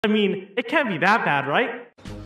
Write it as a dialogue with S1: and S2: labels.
S1: I mean, it can't be that bad, right?